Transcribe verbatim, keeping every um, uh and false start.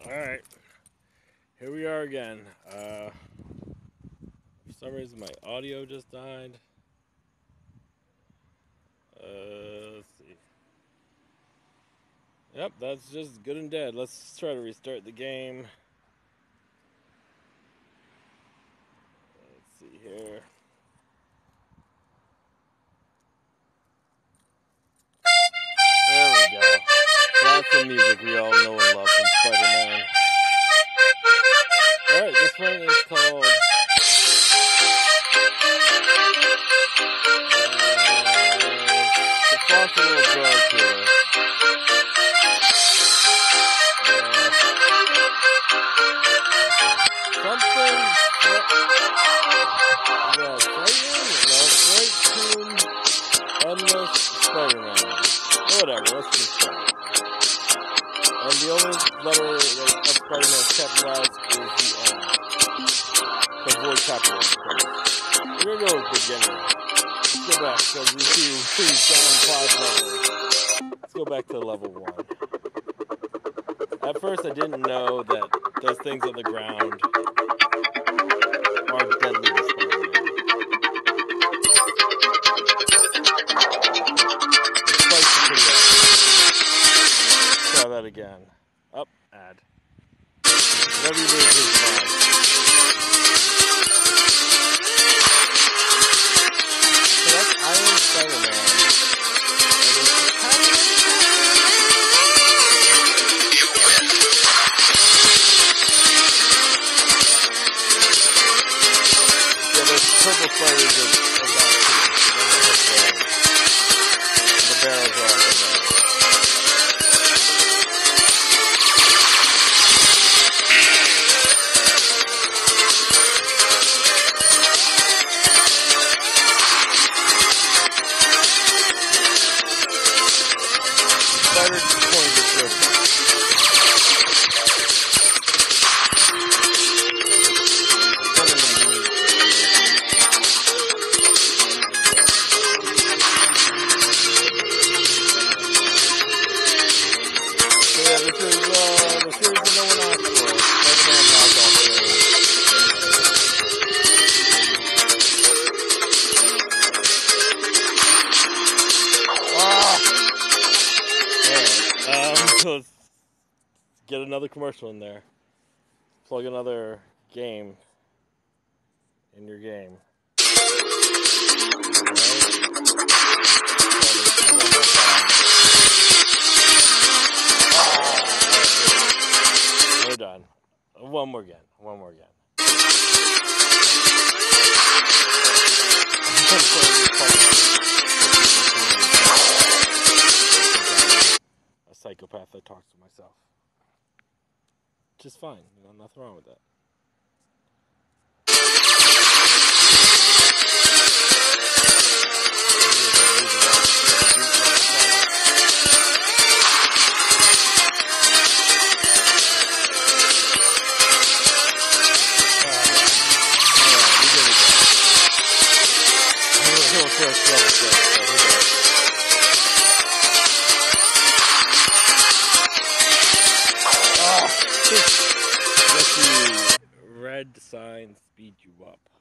Alright, here we are again. Uh, for some reason my audio just died. Uh, let's see. Yep, that's just good and dead. Let's try to restart the game. Let's see here. There we go. That's the music we all know and love from Spider-Man. Alright, this one is called... Uh, the font's a little dark here. Uh, something... Yeah, Frightening? No, Fright Tune, Endless Spider-Man. Whatever, let's just try it. And the only letter of Spider-Man's capitalized is the N. To avoid capitalized. We're gonna go with beginner. Let's go back, because we see we've down five levels. Let's go back to level one. At first I didn't know that those things on the ground are deadly to Spider-Man. Try that again. Up, add. Whatever you do is fine. So that's Iron Spider-Man. Yeah, those purple spiders are, are bad too. And the barrels are also bad. Let's get another commercial in there. Plug another game in your game. We're done. One more again. One more again. Psychopath that talks to myself. Which is fine, you know, nothing wrong with that. Let the red sign speed you up.